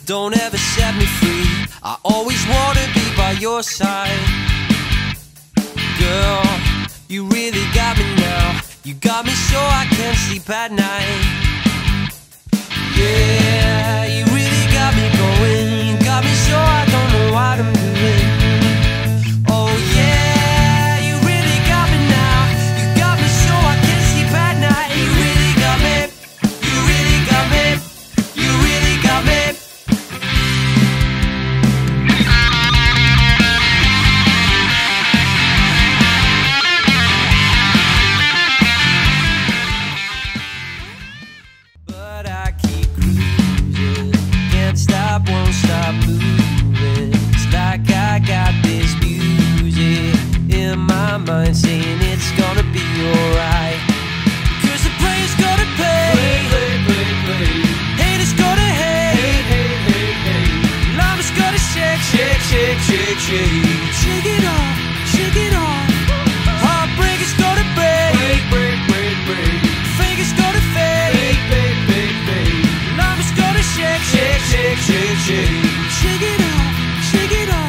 don't ever set me free. I always wanna be by your side. Girl, you really got me now. You got me so I can't sleep at night. Yeah, you really got me going. You got me so I don't know what I'm doing. Oh yeah, you really got me now. You got me so I can't sleep at night. You really got me. You really got me. You really got me. But I keep cruising, can't stop, won't stop moving. It's like I got this music in my mind saying it's gonna be alright. Cause the player's gonna play, haters gonna hate, llama's gonna shake, shake, shake, shake, shake. Shake it off, shake it off. Heartbreaker's gonna break, break, break, break. Fingers gonna fade, llama's gonna shake, shake, shake, shake, shake. Shake it off, shake it off.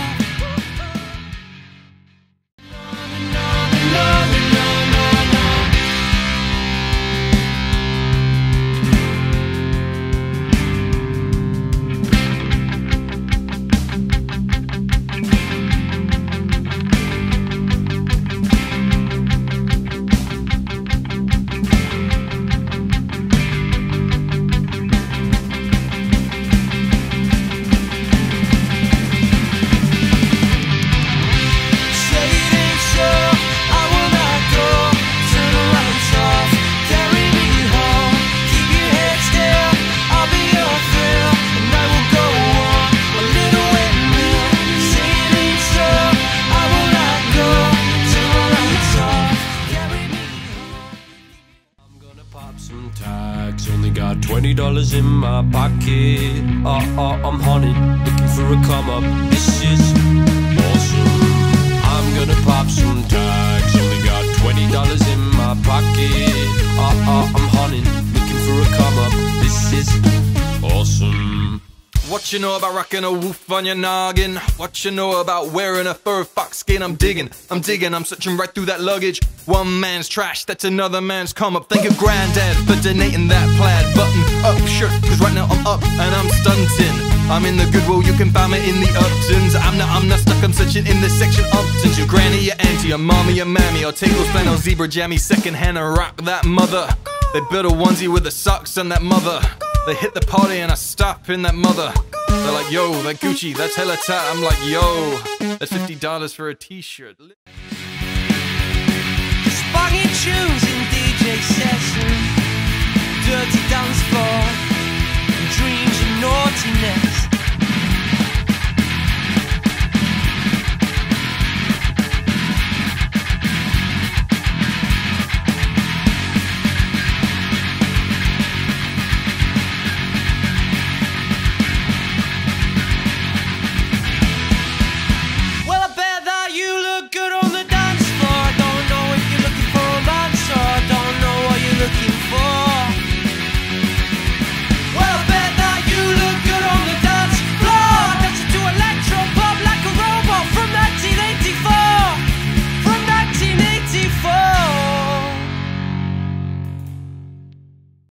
Some tags, only got $20 in my pocket. I'm hunting, looking for a come up. This is awesome. I'm gonna pop some tags, only got $20 in my pocket. I'm hunting, looking for a come up. This is awesome. What you know about rocking a woof on your noggin? What you know about wearing a fur fox skin? I'm digging, I'm searching right through that luggage. One man's trash, that's another man's come up. Thank you granddad for donating that plaid button up shirt, cause right now I'm up and I'm stunting. I'm in the Goodwill, you can find me in the Uptons. I'm not stuck, I'm searching in this section Uptons. Your granny, your auntie, your mommy, your mammy. I'll take those flannel zebra jammies second hand and rock that mother. They built a onesie with the socks on that mother. They hit the party and I stop in that mother. They're like, yo, that Gucci, that's hella tight. I'm like, yo, that's $50 for a t-shirt. Spunky tunes in DJ session, dirty dance floor, dreams of naughtiness.